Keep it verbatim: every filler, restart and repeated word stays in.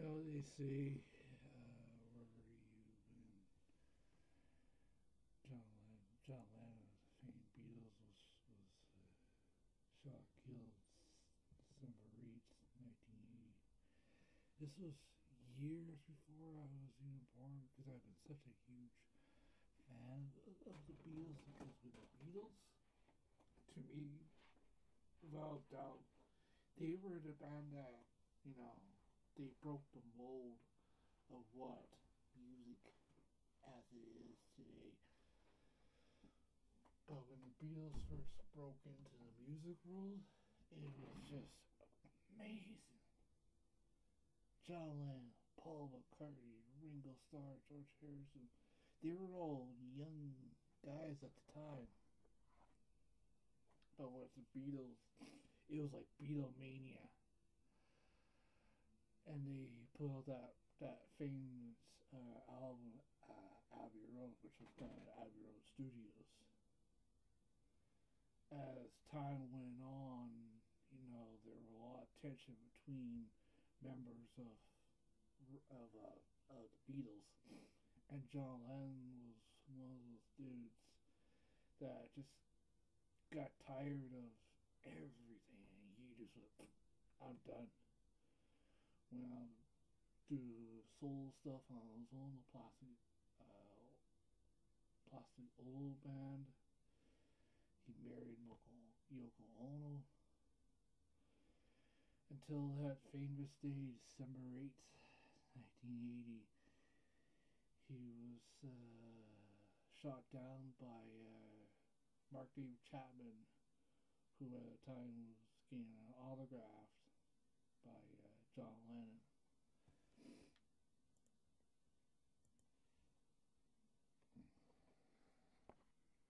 know, they say, uh, wherever you've been, John Lennon, John Lennon, the famed Beatles, was, was uh, shot, killed December eighth, nineteen eighty. This was years before I was even born because I've been such a huge fan of, of the Beatles. Because with the Beatles, to me, without doubt, they were the band that, you know, they broke the mold of what music as it is today. But when the Beatles first broke into the music world, it was just amazing. John Lennon, Paul McCartney, Ringo Starr, George Harrison, they were all young guys at the time. But with the Beatles, it was like Beatlemania. And they put out that, that famous uh, album, uh, Abbey Road, which was done at Abbey Road Studios. As time went on, you know, there was a lot of tension between members of of, uh, of the Beatles, and John Lennon was one of those dudes that just got tired of everything. And he just went, "I'm done. Went out to do soul stuff on his own, the Plastic uh, Plastic Ono band. He married Moko, Yoko Ono until that famous day, December eighth, nineteen eighty. He was uh, shot down by uh, Mark David Chapman, who at the time was getting autographed by